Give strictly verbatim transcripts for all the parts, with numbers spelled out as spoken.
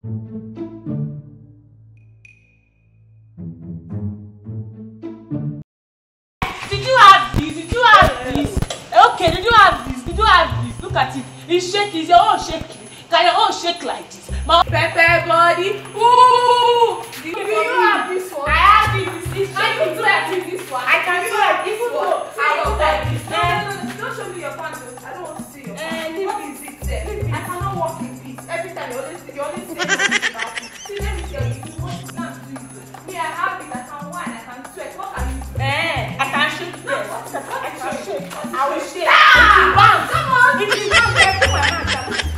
Did you have this? Did you have this? Okay, did you have this? Did you have this? Look at it. It's shaky. It's your own shaky. Can your own shake like this? My pepper body. Ooh! Do you, you have this one? I have this. It's shaky. Do like this one? I can do like this one. I don't like this. No, no, no. Don't show me your pants. I don't want to see your pants. What is it there? I cannot walk in peace. Every time you always you always say this about me. See, let me tell you. If you want to stand to it. Me, I have it. I can whine. I can sweat. What can you do? Eh, I can shake. Yes. I can shake. I will shake. Ah! Come on. If you don't get to my hand,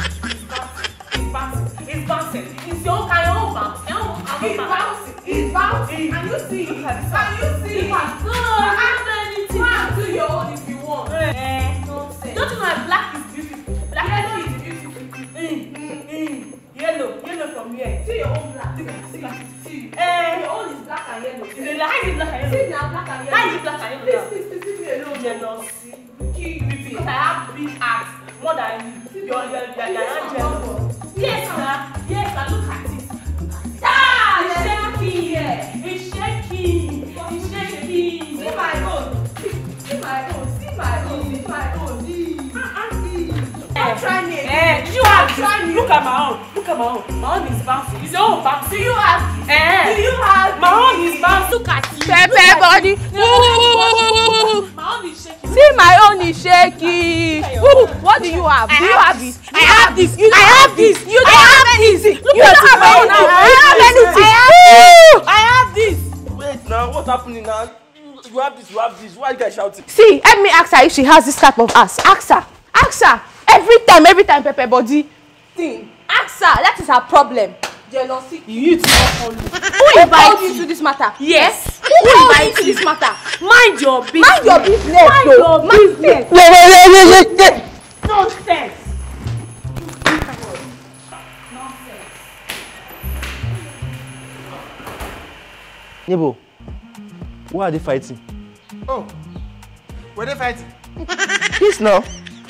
it's bouncing. It's your kind of bounce. It's bouncing. It's bouncing. Can you see? Can you see? No, I can't do anything. Go do your own if you want. Eh, nonsense. Don't you know that black is beautiful? Black yellow is beautiful. Mm, mm, mm. Yellow, yellow from here. See your own black. See, see, see. Eh, your own is black and yellow. Is it like how is it black and yellow? See now, black and yellow. How is it black and yellow? Please, please, please, leave me alone. Jealousy. Because I have big ass more than you. You're, you're, you're, you're jealous. Yes, sir. Yes, sir. Look at it. Ah, it's shaky. It's shaky. It's shaky. See my own. See my own. See my own. See my own. I'm trying it. Eh, did you have this? Look at my own. Look at my own. My own is bouncing. It's your own bouncing. Do you have this? Eh. Do you have my own is bouncing. Look at you. Pepper body. My own is shaky. See, my own is shaky. Ooh, what do you have? Do you have this? I have this. You I have this. You don't have anything. You don't have anything. I have anything. I have this. Wait now, what's happening now? You have this, you have this. Why are you guys shouting? See, let me ask her if she has this type of ass. Ask her. Ask her. Every time, every time, Pepper body thing. Ask her. That is her problem. Jealousy. You need to follow. Who invited you to this matter? Yes. Who invited you to this matter? Mind your business. Mind your business. Mind your business. Wait, wait, wait, wait, wait, wait. Nonsense. Nebo, why are they fighting? Oh, were they fighting? Yes, now.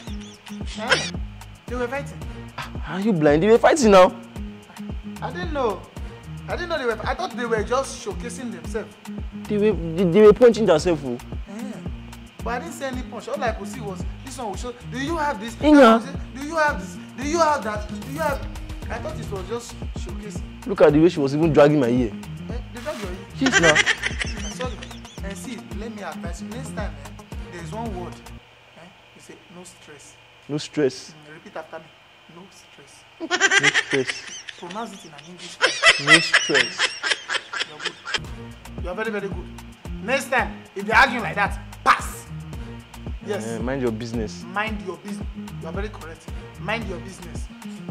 Eh? They were fighting. Are you blind? They were fighting now. I didn't know. I didn't know they were. I thought they were just showcasing themselves. They were, they, they were punching themselves. Oh. Eh. But I didn't see any punch. All I could see was this one will show. Do you have this? Inga. Do you have this? Do you have that? Do you have? I thought it was just showcasing. Look at the way she was even dragging my ear. Eh? They drag your ear. Yes, now. Sorry. And see, let me advise you. Next time, eh, there is one word. Eh? You say no stress. No stress. Mm, repeat after me. No stress. No stress. Pronounce it in an English. No stress. You're good. You're very, very good. Next time, if they're arguing like that, pass. Yes. Uh, mind your business. Mind your business. You are very correct. Mind your business.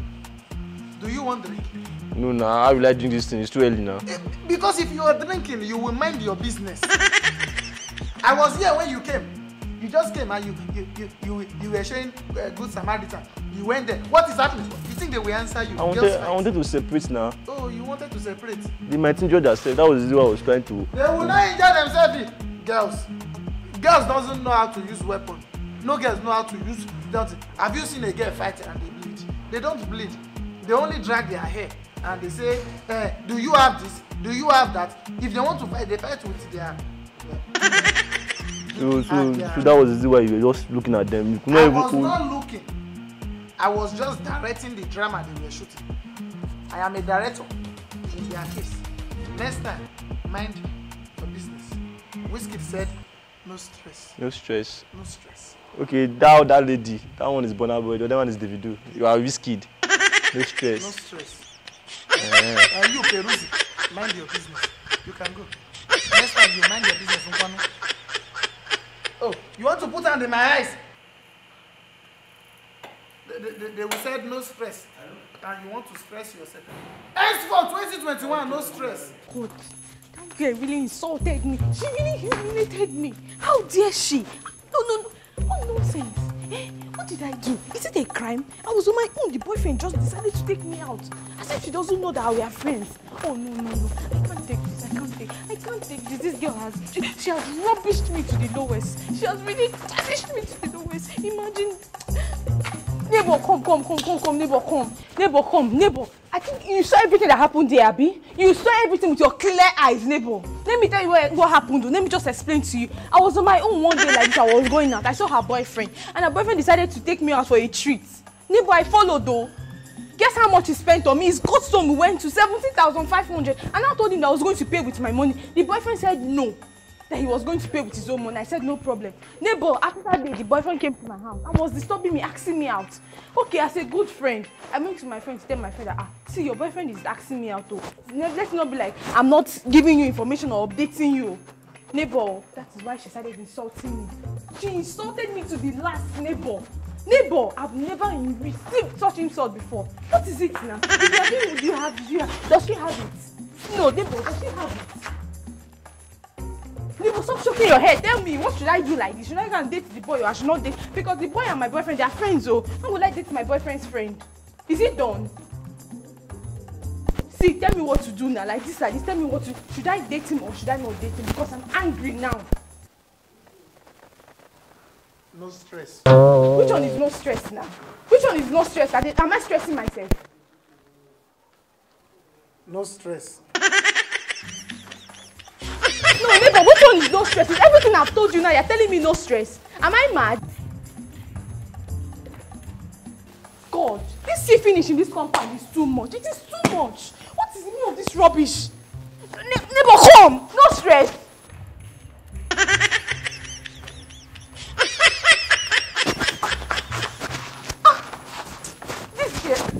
Do you want drink? No, no. How will I drink this thing? It's too early now. Eh, because if you are drinking, you will mind your business. I was here when you came. You just came and you you you you, you were showing uh, good Samaritan. You went there. What is happening? You think they will answer you? I wanted, I wanted to separate now. Oh, you wanted to separate. They might injure themselves. That was what I was trying to. They will not injure themselves. Girls, girls doesn't know how to use weapon. No girls know how to use. Don't. Have you seen a girl fight and they bleed? They don't bleed. They only drag their hair and they say, eh, "Do you have this? Do you have that?" If they want to fight, they fight with their. their So, so, so that was the way you were just looking at them. You could not I even was hold... not looking. I was just directing the drama they were shooting. I am a director in their case. Next time, mind your business. Whiskey said, no stress. No stress. No stress. Okay, that that lady, that one is Burna Boy, the other one is Davido. You are Whiskey. No stress. No stress. Uh, And you, Perusi, mind your business. You can go. Next time, you mind your business. Oh, you want to put under my eyes? They, they, they will say no stress. And you want to stress yourself. Henceforth, twenty twenty-one, no stress. God, that girl really insulted me. She really humiliated me. How dare she? No, no, no. What nonsense? Eh? What did I do? Is it a crime? I was on my own. The boyfriend just decided to take me out. As if she doesn't know that we are friends. Oh, no, no, no. I can't take this. I can't take I can't take this. This girl has... She, she has rubbished me to the lowest. She has really tarnished me to the lowest. Imagine... Neighbor, come, come, come, come, come. Neighbor, come. Neighbor, come. Neighbor. I think you saw everything that happened there, Abi. You saw everything with your clear eyes, neighbor. Let me tell you what, what happened. Let me just explain to you. I was on my own one day like this. I was going out. I saw her boyfriend. And her boyfriend decided to take me out for a treat. Neighbor, I followed though. Guess how much he spent on me? His custom we went to seventeen thousand five hundred. And I told him that I was going to pay with my money. The boyfriend said no. That he was going to pay with his own money. I said no problem. Neighbor, after that day, the boyfriend came to my house and was disturbing me, asking me out. Okay, as a good friend, I went to my friend to tell my friend that, ah, see, your boyfriend is asking me out too. Let's not be like, I'm not giving you information or updating you. Neighbor, that is why she started insulting me. She insulted me to the last, neighbor. Neighbor, I've never received such insult before. What is it now? If you are doing, do you have, do you have, does she have it? No, neighbor, does she have it? Neighbor, stop shaking your head. Tell me, what should I do like this? Should I go and date the boy or I should not date? Because the boy and my boyfriend, they are friends, oh. How would I date my boyfriend's friend? Is it done? See, tell me what to do now. Like this, like this. Tell me what to... Should I date him or should I not date him? Because I'm angry now. No stress. Which one is no stress now? Which one is no stress? Am I stressing myself? No stress. No, neighbor, which one is no stress? It's everything I've told you now. You're telling me no stress. Am I mad? God, this sea finish in this compound is too much. It is too much. What is the meaning of this rubbish? Ne neighbor, come! No stress. Ah, this shit.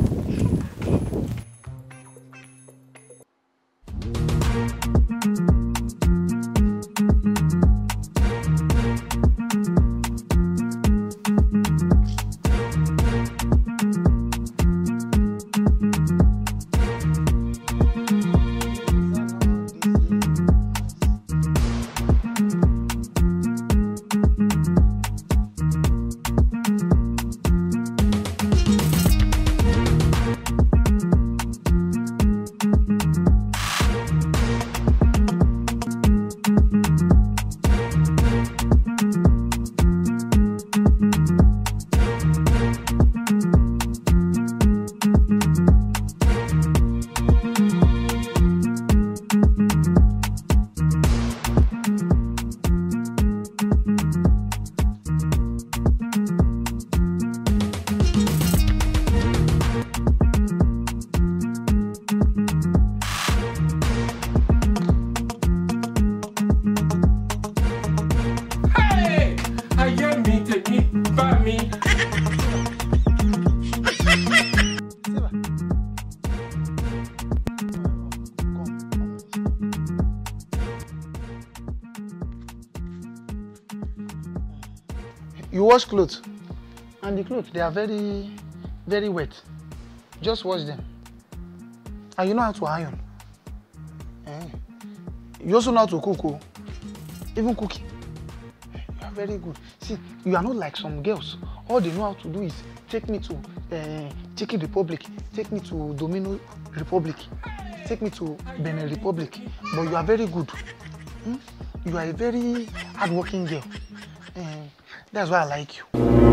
You wash clothes, and the clothes, they are very, very wet. Just wash them. And you know how to iron. Eh. You also know how to cook, oh. Even cooking. You are very good. See, you are not like some girls. All they know how to do is take me to uh, Czech Republic, take me to Dominican Republic, take me to Benin Republic. But you are very good. Hmm? You are a very hardworking girl. Uh, That's why I like you.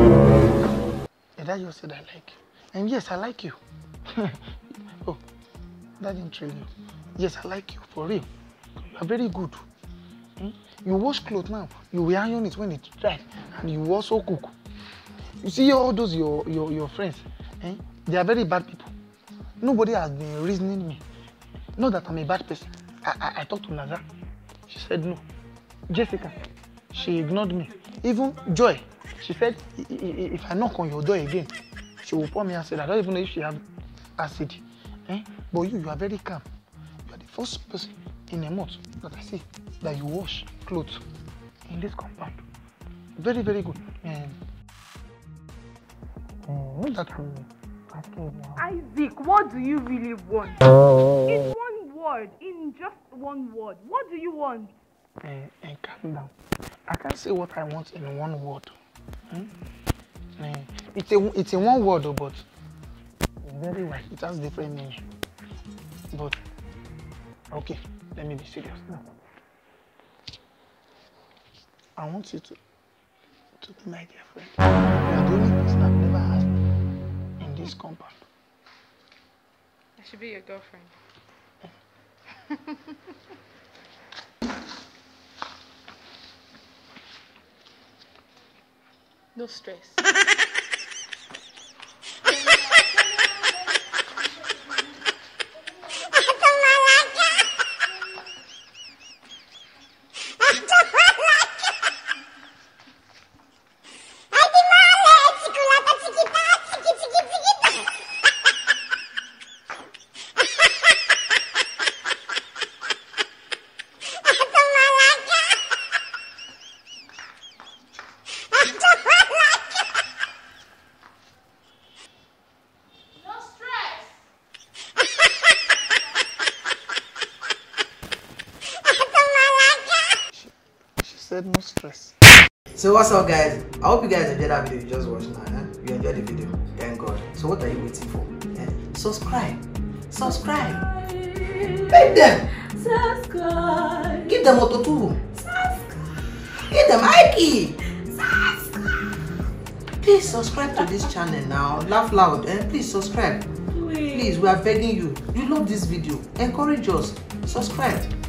And that just said I like you. And yes, I like you. Oh, that didn't trail you. Yes, I like you, for real. You are very good. Hmm? You wash clothes now. You will iron it when it's dry. And you also cook. You see all those your your, your friends, eh? They are very bad people. Nobody has been reasoning me. Not that I'm a bad person. I, I, I talked to Naza. She said no. Jessica, she ignored me. Even Joy, she said, if I knock on your door again, she will pour me acid. I don't even know if she has acid. Eh? But you, you are very calm. You are the first person in a month that I see that you wash clothes in this compound. Very, very good. And um, not that I'm asking you now. Isaac, what do you really want? In one word, in just one word, what do you want? Uh, and calm down. I can't say what I want in one word. Hmm? Uh, it's a it's in one word, but it's very wide. It has different meaning. But okay, let me be serious now. I want you to to be my girlfriend. You are the only person I've never asked in this compound. You're should be your girlfriend. No stress. Said no stress. So what's up, guys? I hope you guys enjoyed that video you just watched now. Eh? You enjoyed the video, thank God. So what are you waiting for? Eh? Subscribe, subscribe. Beg them. Subscribe. Give them auto too. Subscribe. Give them Ike. Subscribe. Please subscribe to this channel now. Laugh loud and eh? Please subscribe. Please. Please, we are begging you. You love this video. Encourage us. Subscribe.